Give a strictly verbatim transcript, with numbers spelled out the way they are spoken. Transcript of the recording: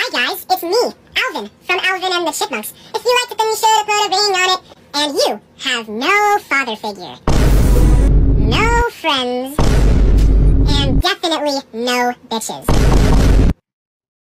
Hi guys, it's me, Alvin, from Alvin and the Chipmunks. If you liked it, then you should have put a ring on it. And you have no father figure, no friends, and definitely no bitches.